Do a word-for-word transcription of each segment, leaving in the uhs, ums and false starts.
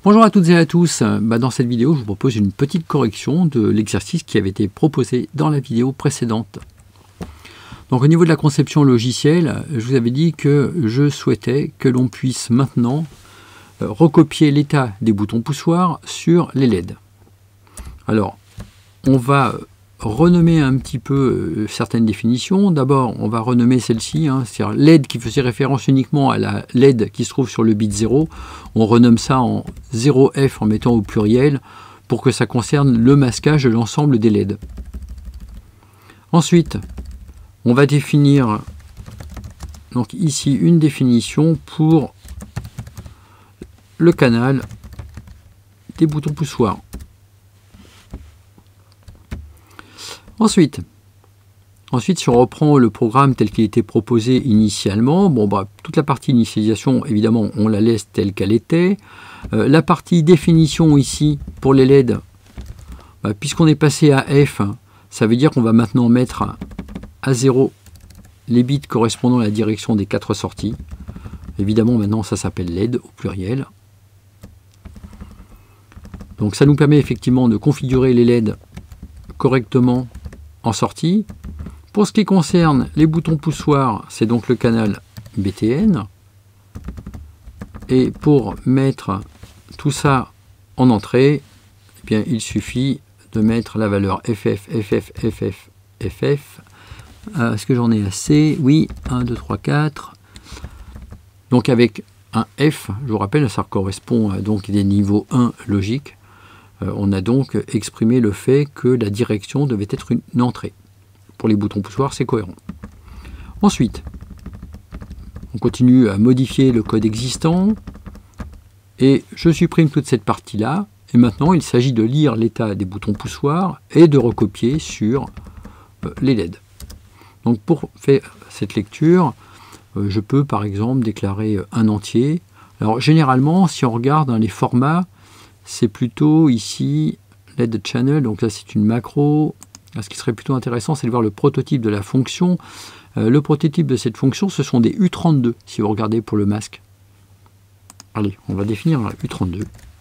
Bonjour à toutes et à tous, bah dans cette vidéo je vous propose une petite correction de l'exercice qui avait été proposé dans la vidéo précédente. Donc au niveau de la conception logicielle, je vous avais dit que je souhaitais que l'on puisse maintenant recopier l'état des boutons poussoirs sur les L E D. Alors on va renommer un petit peu certaines définitions. D'abord on va renommer celle-ci, hein, c'est-à-dire L E D qui faisait référence uniquement à la L E D qui se trouve sur le bit zéro. On renomme ça en zéro F en mettant au pluriel pour que ça concerne le masquage de l'ensemble des L E D. Ensuite, on va définir donc ici une définition pour le canal des boutons poussoirs. Ensuite, ensuite, si on reprend le programme tel qu'il était proposé initialement, bon, bah, toute la partie initialisation, évidemment, on la laisse telle qu'elle était. Euh, la partie définition ici, pour les L E D, bah, puisqu'on est passé à F, ça veut dire qu'on va maintenant mettre à zéro les bits correspondant à la direction des quatre sorties. Évidemment, maintenant, ça s'appelle L E D au pluriel. Donc, ça nous permet effectivement de configurer les L E D correctement en sortie. Pour ce qui concerne les boutons poussoirs, c'est donc le canal B T N. Et pour mettre tout ça en entrée, eh bien, il suffit de mettre la valeur F F, F F, F F, F F. Euh, Est-ce que j'en ai assez? Oui, un, deux, trois, quatre. Donc avec un F, je vous rappelle, ça correspond à donc des niveaux un logiques. Euh, on a donc exprimé le fait que la direction devait être une, une entrée. Pour les boutons poussoirs, c'est cohérent. Ensuite, on continue à modifier le code existant et je supprime toute cette partie-là. Et maintenant, il s'agit de lire l'état des boutons poussoirs et de recopier sur euh, les L E D. Donc pour faire cette lecture, euh, je peux par exemple déclarer un entier. Alors généralement, si on regarde dans les formats, c'est plutôt ici L E D channel, donc là c'est une macro. Ce qui serait plutôt intéressant, c'est de voir le prototype de la fonction. Euh, le prototype de cette fonction, ce sont des U trente-deux, si vous regardez pour le masque. Allez, on va définir un U trente-deux.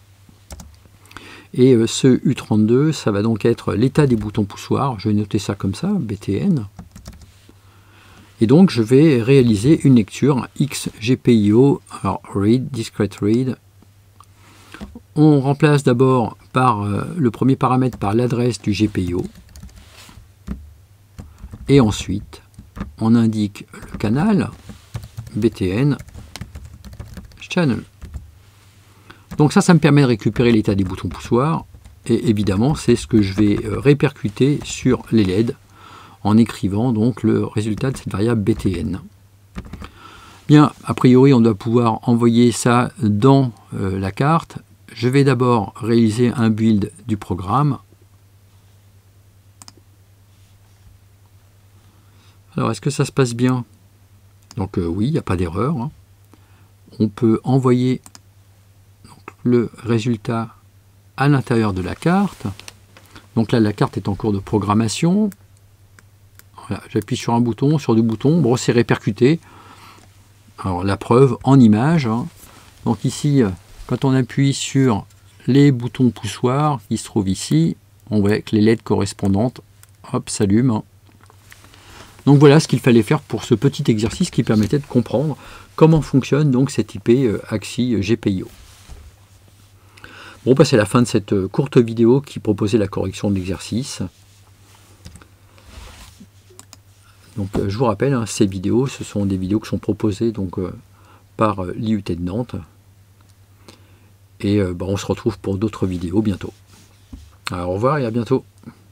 Et euh, ce U trente-deux, ça va donc être l'état des boutons poussoirs. Je vais noter ça comme ça, B T N. Et donc, je vais réaliser une lecture X G P I O, alors read, discrete read. On remplace d'abord par euh, le premier paramètre par l'adresse du G P I O. Et ensuite, on indique le canal B T N channel. Donc ça, ça me permet de récupérer l'état des boutons poussoirs. Et évidemment, c'est ce que je vais répercuter sur les L E D en écrivant donc le résultat de cette variable B T N. Bien, a priori, on doit pouvoir envoyer ça dans euh, la carte. Je vais d'abord réaliser un build du programme. Alors, est-ce que ça se passe bien? Donc euh, oui, il n'y a pas d'erreur. Hein. On peut envoyer donc, le résultat à l'intérieur de la carte. Donc là, la carte est en cours de programmation. Voilà, j'appuie sur un bouton, sur deux boutons. Bon, c'est répercuté. Alors, la preuve en image. Hein. Donc ici, quand on appuie sur les boutons poussoirs qui se trouvent ici, on voit que les L E D correspondantes, hop, s'allument. Donc voilà ce qu'il fallait faire pour ce petit exercice qui permettait de comprendre comment fonctionne donc cette I P euh, AXI G P I O. Bon, bah, c'est la fin de cette euh, courte vidéo qui proposait la correction de l'exercice. Donc euh, je vous rappelle, hein, ces vidéos, ce sont des vidéos qui sont proposées donc, euh, par euh, l'I U T de Nantes. Et euh, bah, on se retrouve pour d'autres vidéos bientôt. Alors, au revoir et à bientôt.